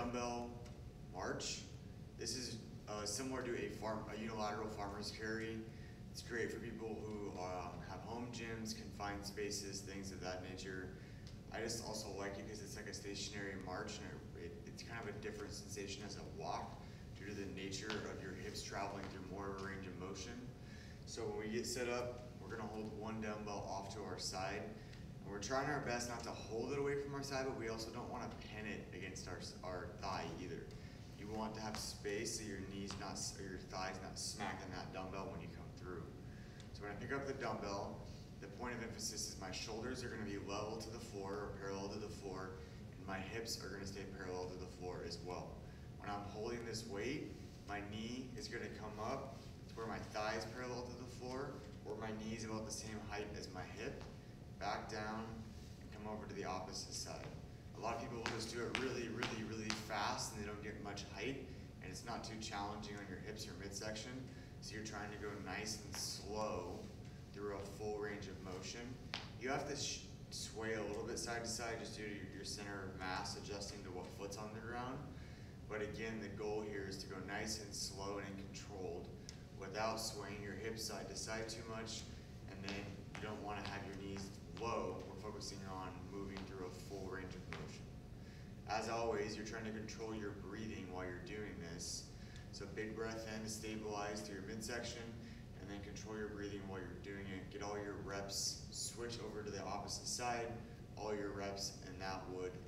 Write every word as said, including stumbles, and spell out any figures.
dumbbell march. This is uh, similar to a farm, a unilateral farmer's carry. It's great for people who um, have home gyms, confined spaces, things of that nature. I just also like it because it's like a stationary march, and it, it, it's kind of a different sensation as a walk due to the nature of your hips traveling through more of a range of motion. So when we get set up, we're gonna hold one dumbbell off to our side. And we're trying our best not to hold it away from our side, but we also don't wanna pin it against our, our thigh either. You want to have space so your knees not, or your thighs not smacking that dumbbell when you come through. So when I pick up the dumbbell, the point of emphasis is my shoulders are gonna be level to the floor or parallel to the floor, and my hips are gonna stay parallel to the floor as well. When I'm holding this weight, my knee is gonna come up to where my thigh is parallel to the floor, or my knee is about the same height as my hip, back down, and come over to the opposite side. A lot of people will just do it really, really, really fast, and they don't get much height, and it's not too challenging on your hips or midsection, so you're trying to go nice and slow through a full range of motion. You have to sh sway a little bit side to side just due to your, your center of mass adjusting to what foot's on the ground. But again, the goal here is to go nice and slow and controlled without swaying your hips side to side too much, and then you don't want to have your knees low. We're focusing on moving through a full range of motion. As always, you're trying to control your breathing while you're doing this. So big breath in to stabilize through your midsection, and then control your breathing while you're doing it. Get all your reps, switch over to the opposite side, all your reps in that wood